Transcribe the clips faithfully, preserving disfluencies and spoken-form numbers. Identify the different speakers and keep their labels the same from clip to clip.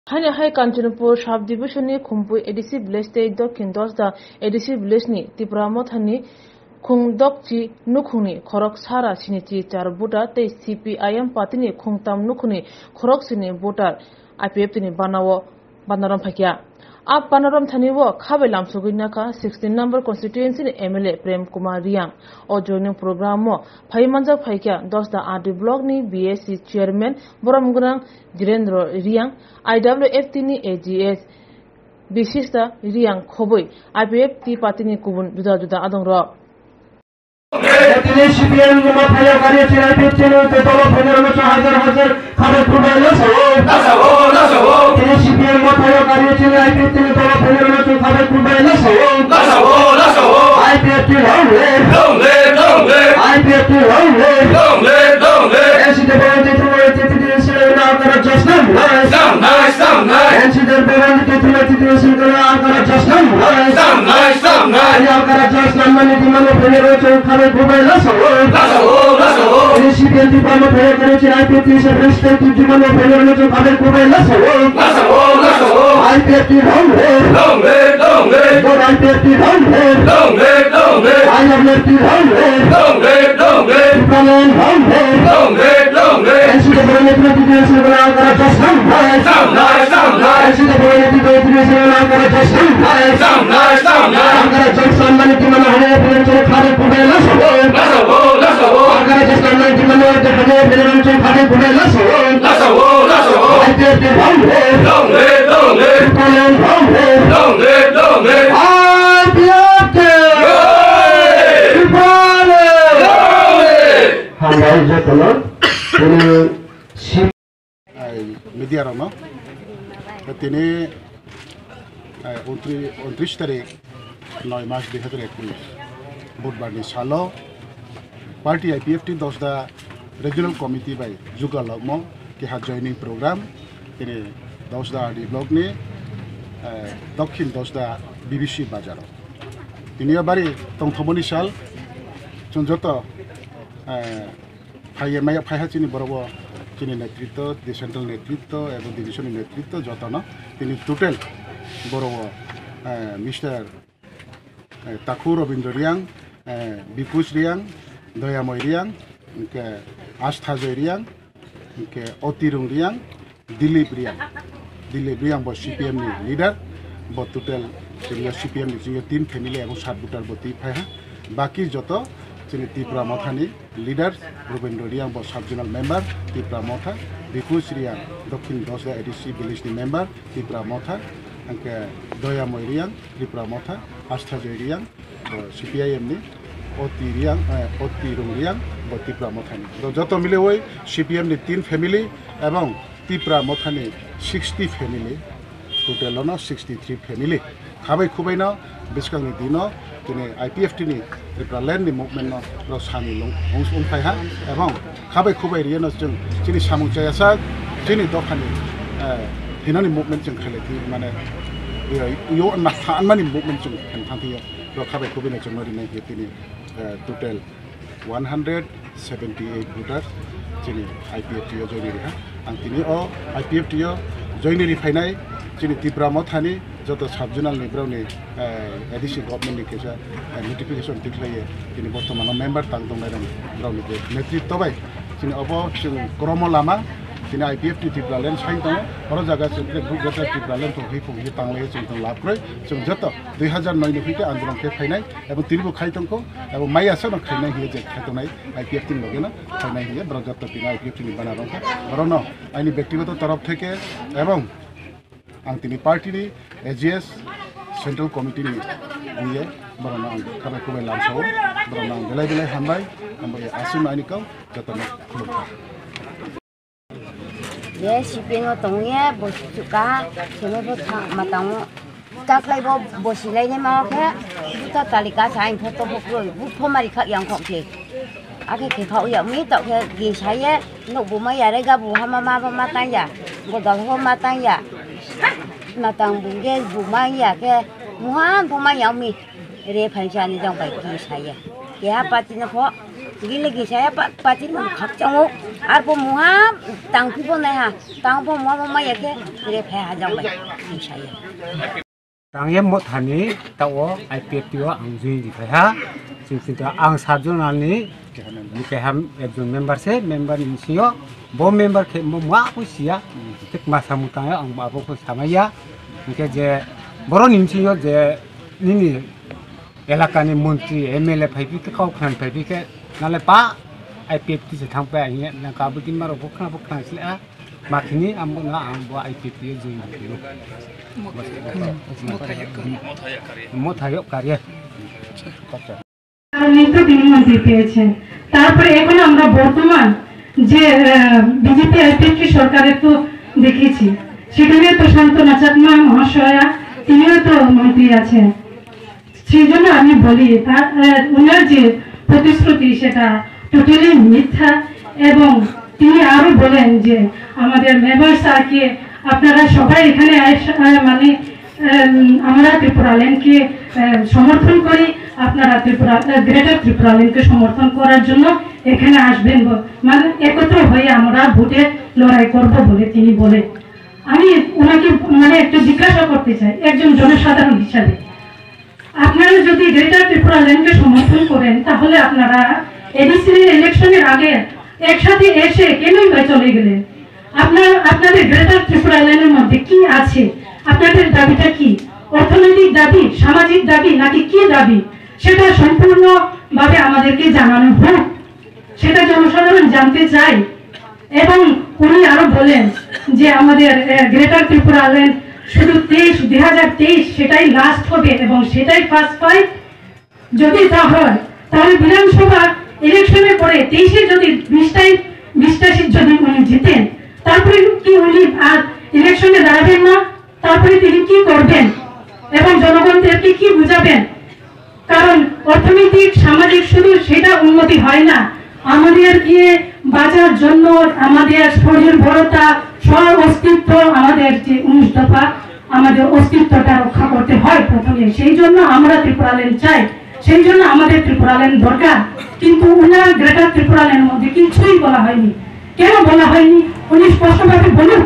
Speaker 1: Hanya hai Kanchanapur Sub Division ni Khumpu A D C Village State Dokhin Dosda A D C Village ni Tipramot hani Khungdokchi Nukhuni Khorok Sara Sinichi Char Buta Te C P I M Party ni Khungtam Nukhuni Khorok Sini Butar I P F ni Banawo Banaram Phakya Ab Banaram Thaniwo Khabelam Suginaka sixteen number constituency ni M L A Prem Kumar Riang o joining program mo Phaimanjak Phakya Dosda R D block ni B S C chairman Boramgunang Direndra Riang I W F T ni A G S Bishista Riang Khoboi I P F T Party ni Kubun Juda Juda Adong Ro
Speaker 2: C P M jumlah payah karya C I P F channel tetap hajar macam hajar hajar khabar kuda lasawo lasawo lasawo C P M jumlah payah karya C I P F channel tetap hajar macam khabar kuda lasawo lasawo lasawo I P F T long live long live long live I P F T long live long live long live N C W tetap tetap tetap agar just nice some nice some nice N C W tetap tetap tetap agar just nice some nice some nice agar just nice mana di mana penyeru cakap Kubai lasawo, lasawo, lasawo. Ini C P M Tipama payah kerja C I P F T sebenarnya itu cuma payah macam kabar kubai lasawo, lasawo, lasawo. I P F T long live, long live, long live. God I P F T long live, long live, long live. I W F T long live, long live, long live. Tipaman long live, long live, long live. N C W ni pernah tidak sebelah antara just nice, some nice, some nice. N C W ni tidak tidak sebelah antara just nice, some nice, some nice. Antara just sama ni di mana hanya pernah cakap kabar kubai lasawo. Lasawo, lasawo. Agar just nama di mana ada hanya benar macam khabar kubai lasawo. Lasawo, lasawo. I P F T long live, long live, long live. Tipaman long live, long live, long live. I P F T. Tipaman long live. Hai je kalau ini si.
Speaker 3: Media rama. Katini untri untris tarik nine March two thousand eighteen. बुधबार नि सालो party I P F T दसदा regional committee by juga lagmo ke ha joining program ini दसदा di blog ni dokhin दसदा B B C bazaro ini bari tong thomoni sal chunjoto phaiye maya phaiha chini borobo chini netritto central netritto এবং division netritto jotano তিনি total borobo Mister Takur Robindra Riang Bikush Riang, Doyamoy Riang, ke Astha Joy Riang, ke Otirung Riang, Dilip Riang. Dilip Riang bos C P M ni leader, bos total senior C P M ni senior team family এবং সাত butar boti phaiha. Baki joto sini Tipra Motha ni leader, Robindra Riang bos sub zonal member, Tipra Motha, Bikush Riang, Dokhin Dosda A D C village ni member, Tipra Motha, ke Doyamoy Riang, Tipra Motha, Astha Joy Riang, C P I M ni Oti Riang, Oti Rung Riang, bot Tipra Motha ni. Joto mile hoi C P M ni तीन family এবং Tipra Motha ni sixty family, total ono sixty-three family. Khabai khubai na biskang ni dino tini I P F T ni Tipra land ni movement no ro sami long ong ong phai ha এবং khabai khubai rian no jeng chini samung chaya sa chini dokhani hinani movement jeng khale thi mane yo na than mani movement jeng thang thi ro khabai khubai na jeng mari na hi tini total one hundred seventy-eight voters chini I P F T yo join ri ha ang tini o I P F T yo join ri phainai chini Tipra Motha ni joto subjonal ni browni A D C government ni kesa notification diklaye chini bortomano member tang dong nai browni ke netritto bai chini obo chung kromo lama chini I P F T Tipra land sain dong oro jaga chini group joto Tipra land to hipu hi tanglai chung tong lab kroi chung joto two thousand nine ni fite andron ke phainai এবং tirbo khai tongko এবং mai asa no khainai hi je khaitonai I P F T loge na khainai hi bro joto pina I P F T ni bana rongka oro no aini ব্যক্তিগত তরফ থেকে এবং ang tini party ni A G S central committee ni niye barona ang khabai kubai lamsao barona ang belai belai hambai ambai asim ani kau jatana khulukha
Speaker 4: ye sipingo tongye bosuka chene bo matang taklai bo bosilai ne ma ke ta talika sain photo photo bu phomari khak yang khok ke ake ke khau ya mi ta ke gi saye no bu ma ya re ga bu ha ma ma ba ma tan ya go da ho ma tan ya matang bunge bu ma ya ke muhan bu ma ya mi re phan cha ni jang bai gi saye ya pa tin pho Jadi lagi saya pak pasti menghak jauh. Arpo muha tang pipo nih ha, tang po muha mama ya ke, jadi payah jauh baik saya.
Speaker 5: Tangnya mot hani tahu I P F tiwa angzui di payah, sehingga ang sarjon ani di payah ekjon member se member insio, bo member ke muha aku sia, tek masa mutanya ang bapak aku sama ya, mungkin je boron insio je ini elakani menteri M L A paypi ke kau kan paypi ke nale pa I P F ti se thang pa ini nang kabutin maro bukan bukan sih ah, makini ambo na ambo I P F ti jui di মোথায়ক কারিয়া
Speaker 6: নেতৃত্ব তিনি মন্ত্রী পেয়েছেন। তারপরে এখন আমরা বর্তমান যে BJP IPFT সরকারের তো দেখেছি, সেখানে তো শান্তনা চাকমা মহাশয়া তিনিও তো মন্ত্রী আছেন। সেই জন্য আমি বলি তার ওনার যে প্রতিশ্রুতি সেটা টোটালি মিথ্যা। এবং তিনি আরো বলেন যে আমাদের মেম্বার স্যারকে আপনারা সবাই এখানে মানে আমরা ত্রিপুরাল্যান্ডকে সমর্থন করি, আপনারা ত্রিপুরা গ্রেটার ত্রিপুরাল্যান্ডকে সমর্থন করার জন্য এখানে আসবেন, মানে একত্র হয়ে আমরা ভোটে লড়াই করব বলে তিনি বলেন। আমি ওনাকে মানে একটু জিজ্ঞাসা করতে চাই একজন জনসাধারণ হিসাবে, আপনারা যদি গ্রেটার ত্রিপুরাল্যান্ডকে সমর্থন করেন তাহলে আপনারা এডিসি ইলেকশনের আগে একসাথে এসে কেনই বা চলে গেলেন? আপনার আপনাদের গ্রেটার ত্রিপুরাল্যান্ডের মধ্যে কি আছে? আপনাদের দাবিটা কি? অর্থনৈতিক দাবি, সামাজিক দাবি, নাকি কি দাবি? সেটা সম্পূর্ণভাবে আমাদেরকে জানানো হোক, সেটা জনসাধারণ জানতে চাই। এবং উনি আরো বলেন যে আমাদের গ্রেটার ত্রিপুরাল্যান্ড শুধু তেইশ দুই হাজার তেইশ সেটাই লাস্ট হবে এবং সেটাই ফার্স্ট ফাইট। যদি তা হয় তাহলে বিধানসভা ইলেকশনের পরে তেইশে যদি বিশটাই বিশটা সিট যদি উনি জিতেন, তারপরে কি উনি আর ইলেকশনে দাঁড়াবেন না? তারপরে তিনি কি করবেন এবং জনগণদেরকে কি বুঝাবেন? কারণ অর্থনৈতিক সামাজিক শুধু সেটা উন্নতি হয় না, আমাদেরকে বাঁচার জন্য আমাদের স্বনির্ভরতা, স্ব অস্তিত্ব, আমাদের যে উনিশ দফা আমাদের অস্তিত্বটা রক্ষা করতে হয় প্রথমে। সেই জন্য আমরা ত্রিপুরাল্যান্ড চাই, সেই জন্য আমাদের ত্রিপুরাল্যান্ড দরকার। কিন্তু উনার গ্রেটার ত্রিপুরাল্যান্ডের মধ্যে কিছুই বলা হয়নি। কেন বলা হয়নি উনি স্পষ্টভাবে বলুন।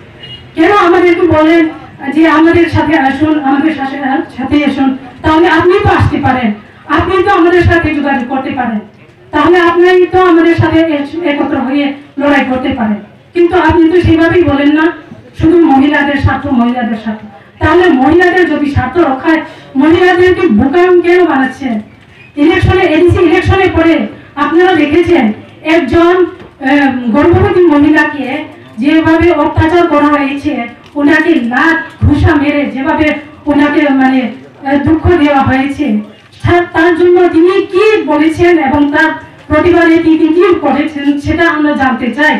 Speaker 6: কেন আমাদেরকে বলেন যে আমাদের সাথে আসুন, আমাদের সাথে আসুন? তাহলে আপনি তো আসতে পারেন, আপনি তো আমাদের সাথে যোগাযোগ করতে পারেন, তাহলে আপনি তো আমাদের সাথে একত্র হয়ে লড়াই করতে পারেন। কিন্তু আপনি তো সেইভাবেই বলেন না, শুধু মহিলাদের স্বার্থ মহিলাদের স্বার্থ। তাহলে মহিলাদের যদি স্বার্থ রক্ষায় মহিলাদেরকে বোকাম কেন বানাচ্ছেন? ইলেকশনে এডিসি ইলেকশনে পরে আপনারা দেখেছেন একজন গর্ভবতী মহিলাকে যেভাবে অত্যাচার করা হয়েছে, ওনাকে লাখ ঘুষা মেরে যেভাবে ওনাকে মানে দুঃখ দেওয়া হয়েছে, তার জন্য তিনি কি বলেছেন এবং তার প্রতিবাদে তিনি কি করেছেন সেটা আমরা জানতে চাই।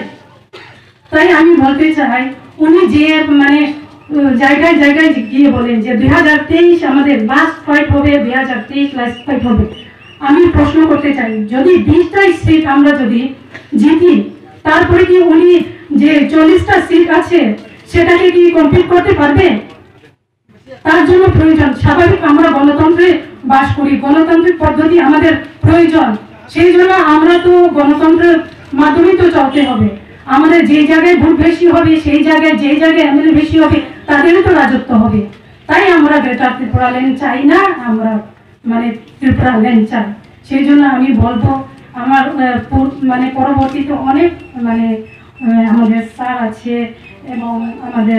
Speaker 6: তাই আমি বলতে চাই উনি যে মানে জায়গায় জায়গায় গিয়ে বলেন যে দুই হাজার তেইশ আমাদের লাস্ট ফাইট হবে, দুই হাজার তেইশ লাস্ট ফাইট হবে। আমি প্রশ্ন করতে চাই, যদি বিশটাই সিট আমরা যদি জিতি, তারপরে কি উনি যে চল্লিশটা সিট আছে সেটাকে কি কমপ্লিট করতে পারবে? তার জন্য প্রয়োজন স্বাভাবিক, আমরা গণতন্ত্রে বাস করি, গণতান্ত্রিক পদ্ধতি আমাদের প্রয়োজন। সেই জন্য আমরা তো গণতন্ত্রের মাধ্যমে তো চলতে হবে। আমাদের যে জায়গায় ভোট বেশি হবে সেই জায়গায় যে জায়গায় এমএলএ বেশি হবে তাদেরও তো রাজত্ব হবে। তাই আমরা গ্রেটার ত্রিপুরাল্যান্ড চাই না, আমরা মানে ত্রিপুরাল্যান্ড চাই। সেই জন্য আমি বলবো আমার মানে পরবর্তীতে অনেক মানে আমাদের স্যার আছে এবং আমাদের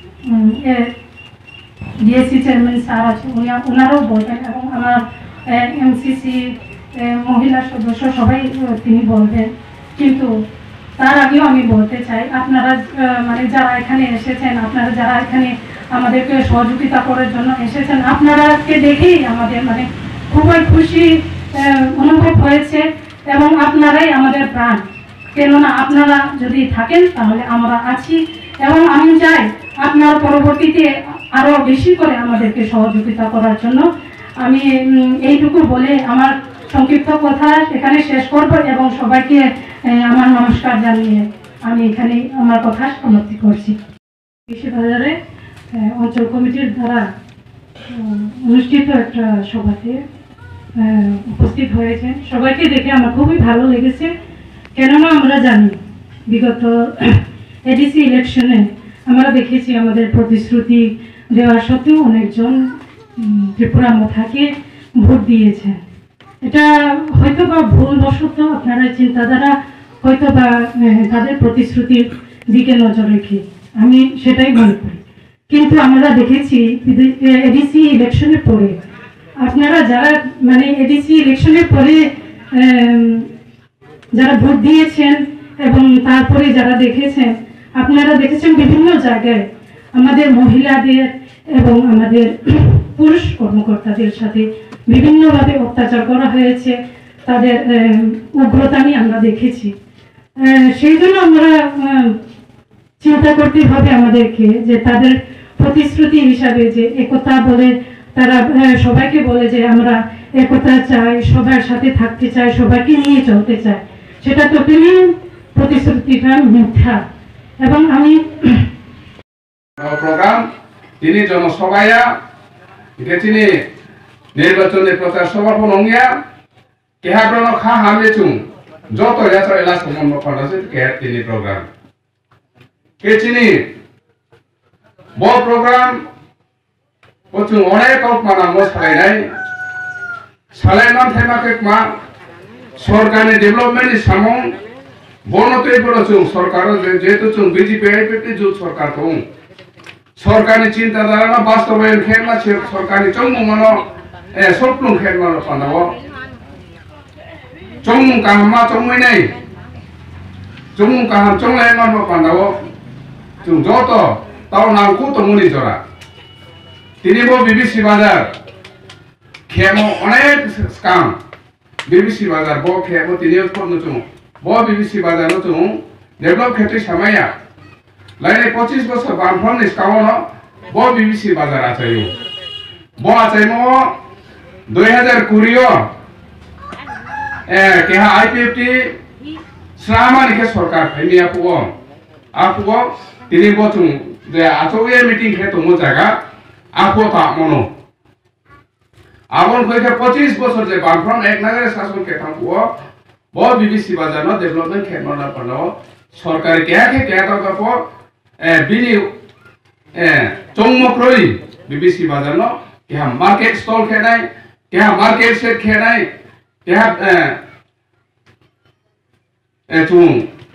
Speaker 6: ডিএসসি চেয়ারম্যান স্যার আছে, ওনারাও বলবেন এবং আমার এমসিসি মহিলা সদস্য সবাই তিনি বলবেন। কিন্তু তার আগেও আমি বলতে চাই আপনারা মানে যারা এখানে এসেছেন, আপনারা যারা এখানে আমাদেরকে সহযোগিতা করার জন্য এসেছেন, আপনারাকে দেখেই আমাদের মানে খুবই খুশি অনুভব হয়েছে এবং আপনারাই আমাদের প্রাণ। কেননা আপনারা যদি থাকেন তাহলে আমরা আছি এবং আমি চাই আপনার পরবর্তীতে আরো বেশি করে আমাদেরকে সহযোগিতা করার জন্য। আমি এইটুকু বলে আমার সংক্ষিপ্ত কথা এখানে শেষ করব এবং সবাইকে আমার নমস্কার জানিয়ে আমি এখানে আমার কথা সমাপ্তি করছি। কৃষিবাজারে অঞ্চল কমিটির দ্বারা অনুষ্ঠিত একটা সভাতে উপস্থিত হয়েছেন। সবাইকে দেখে আমার খুবই ভালো লেগেছে, কেননা আমরা জানি বিগত এডিসি ইলেকশনে আমরা দেখেছি আমাদের প্রতিশ্রুতি দেওয়া সত্ত্বেও অনেকজন ত্রিপুরা মথাকে ভোট দিয়েছেন। এটা হয়তো বা ভুলবশত আপনারা চিন্তাধারা হয়তো বা তাদের প্রতিশ্রুতির দিকে নজর রেখে, আমি সেটাই মনে করি। কিন্তু আমরা দেখেছি এডিসি ইলেকশনের পরে আপনারা যারা মানে এডিসি ইলেকশনের পরে যারা ভোট দিয়েছেন এবং তারপরে যারা দেখেছেন, আপনারা দেখেছেন বিভিন্ন জায়গায় আমাদের মহিলাদের এবং আমাদের পুরুষ কর্মকর্তাদের সাথে বিভিন্নভাবে অত্যাচার করা হয়েছে, তাদের উগ্রতামি আমরা দেখেছি। সেই জন্য আমরা চিন্তা করতে হবে আমাদেরকে যে তাদের প্রতিশ্রুতি হিসাবে যে একতা বলে তারা সবাইকে বলে যে আমরা একতা চাই, সবার সাথে থাকতে চাই, সবাইকে নিয়ে চলতে চাই, সেটা টোটালি প্রতিশ্রুতিটা মিথ্যা। এবং আমি
Speaker 7: প্রোগ্রাম তিনি জনসভায়া তিনি নির্বাচনী প্রচার সভা ফলঙ্গিয়া কেহাব্রন খা হামে চুং যত যাত্রা এলা সম্বন্ধ পাঠাছে কেহার তিনি প্রোগ্রাম কে চিনি ব প্রোগ্রাম প্রচুর অনেক মানামো সালাইনাই সালাইমান থেমাকে মা সরকারি ডেভেলপমেন্ট সামং বনতই বড় চুং সরকার যেহেতু চুং বিজেপি আইপিটি যুগ সরকার কং সরকারি চিন্তাধারা না বাস্তবায়ন খেলনা সরকারি চংমু মানো এ সপ্লুং খেলনা পানাব চংমু কাহামা চংমুই নাই চংমু কাহাম চংলাই মানো পানাব চুং যত তাও নামকু তমুনি জরা তিনি বো বিবিসি বাজার খেমো অনেক স্কাম বিবিসি বাজার বো খেমো তিনি উৎপন্ন চুং বো বিবিসি বাজার চুং ডেভেলপ ক্ষেত্রে সামাইয়া লাইনে পঁচিশ বছর বামফ্রম নিষ্কামন বো বিবিসি বাজার আচাইও বো আচাইমো দুই হাজার কুড়িও এ কেহা আইপিএফটি শ্রামানিকে সরকার ফাইমিয়া পুও আপুও তিনি বো চুং যে আচৌয়ে মিটিং খে তোমো জায়গা আপো তা মনো আবন কইকে পঁচিশ বছর যে বামফ্রম এক নাগারে শাসন কে থাকুও বো বিবিসি বাজার ন ডেভেলপমেন্ট খেমনা পানো সরকার কেয়া কে কেয়া তারপর এ বিনি এ চংমক্রই বিবিসি বাজার ন কেহা মার্কেট স্টল খেনাই কেহা মার্কেট সেট খেনাই কেহা এ এ চুং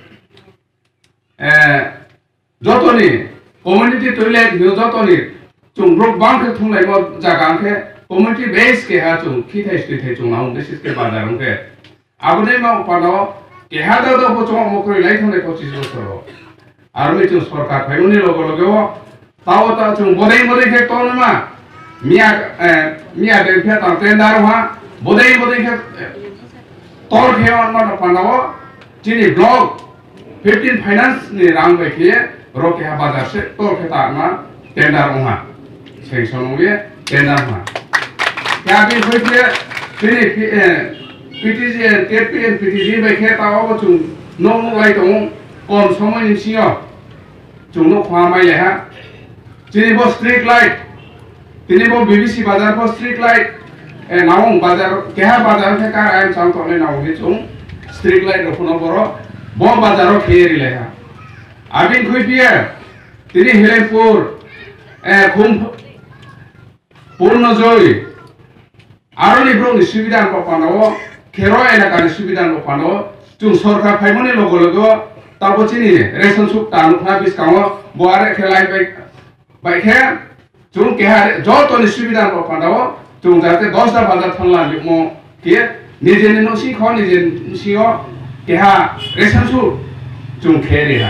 Speaker 7: এ যতনি কমিউনিটি টয়লেট হিউ যতনি চুং ব্রক বাংকে থুंगलाय म जागांखे कमिउनिटी बेस के हा चुं खिथाय स्थिथाय चुं नाउ बेसिस के बाजारंखे आबने मा पानो के हा दा द बचो मक्रै लाई थने पच्चीस बছর आरमी चुं सरकार फाइनुनि लगे लगे ताव ता चुं बदै बदै के तनमा मिया मिया दे फे ता टेंडर हा बदै बदै के तोर खेवन मा पानो चिनि ब्लॉक पंद्रह फाइनेंस नि रांग बेखे रोके हा बाजार से तोर खेता मा टेंडर हा सेक्शन में टेंडर हा क्या भी होइले तिनि पीटीसी केपीएन पीटीसी बेखे ताव चुं नो नो लाई दं कम समय नि सिङाव चुं नो खा माइले हा तिनि बो स्ट्रीट लाइट तिनि बो बीबीसी बाजार बो स्ट्रीट लाइट ए नावं बाजार केहा बाजार के कार आइम सांतले नावं चुं स्ट्रीट लाइट रखनो बरो बो बाजारो खेरिले हा आबिन खुइपिए तिनि हिलेपुर ए खुम पूर्ण जय आरो निब्रनि सुबिदा पानो खेरो एलाकानि सुबिदा पानो चुं सरकार फाइमनि लगे लगे ताबचिनि रेशन सुक तानुखा बिस्काव बोआरे खेलाय बाइक बाइके चुं केहा जतनि सुबिदा पानो चुं जाते दस दा बाजार थांला मो के निजेनि नसि ख निजे सिओ केहा रेशन सुक चुं खेरिहा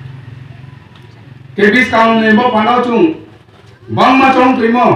Speaker 7: के बिस्काव ने बो पानो चुं बांगमा चों तुइमो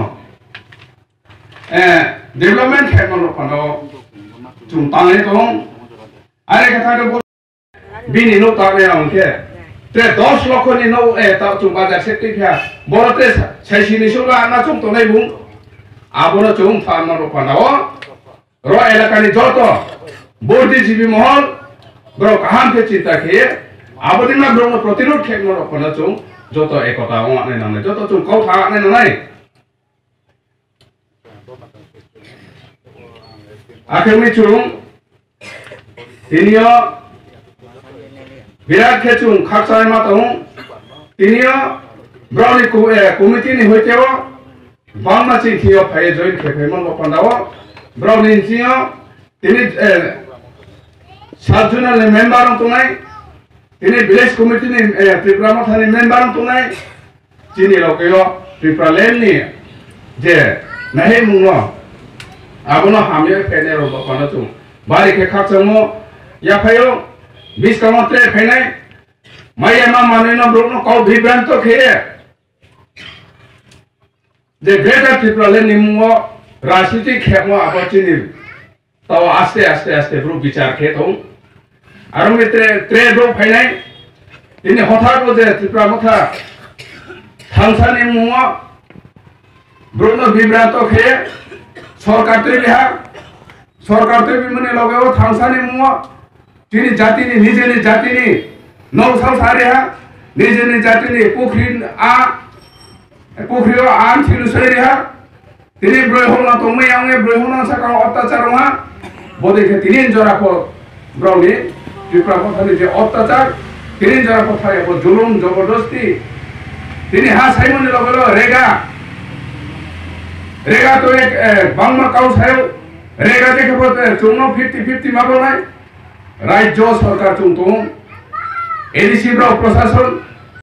Speaker 7: ए डेवलपमेंट खेमनो पानो चुं तांगे दं आरे कथा दो बिनि नो ताबे आंके ते दस लाख नि नो ए ता चुं बाजार सेक्टि फिया बरते साइसिनि सुला ना चुं तनै बुं आबनो चुं फामनो पानो रो एलाकानि जतो बोर्डी जीबी महल ब्रो काहाम के चिंता के आबदिना ब्रो प्रतिरोध खेमनो पानो चुं जतो एकता ओने नाने जतो चुं कौ था ने नाय akhirnya cung tinio birat ke cung khaksa ma tong tinio browni ku komiti ni hoiteo bangma chi thio phai join ke phai mon pandawo browni chio tini সাতজনের মেম্বার tunai তিনি village committee ni Tripura Mothani member tunai chini lokyo Tripura land ni je nahi mungno abono hamye phene ro bapana chung bari ke khachamo ya phayo bis kamotre phenai maya ma maneno brokno kau vibranto kheye je greater Tripura land ni mungo rajniti khemo apachini taw aste aste aste bro bichar khe thong aro mitre tre bro phainai ini hotha ko je Tripura Motha thangsani mungo brokno vibranto kheye সরকার তৈরি হ্যাঁ সরকার তৈরি মানে লগেও থাংসানি মুয়া তিনি জাতিনি নিজে নি জাতিনি নৌসাল সারে হ্যাঁ নিজে নি জাতিনি পুখরি আ পুখরিও আন ছিল সরি হ্যাঁ তিনি ব্রহ্মনা তুমি আঙ্গে ব্রহ্মনা সাকা অত্যাচার হ্যাঁ বদেকে তিনি জরা পর ব্রহ্মে ত্রিপুরা কথানি যে অত্যাচার তিনি জরা কথায় জুলুম জবরদস্তি তিনি হ্যাঁ সাইমনি লগেও রেগা रेगा तो एक बांगमा काउस है रेगा देखे बोलते चुनो फिफ्टी फिफ्टी माबो नहीं राज्य सरकार चुनतो एडीसी ब्रो प्रशासन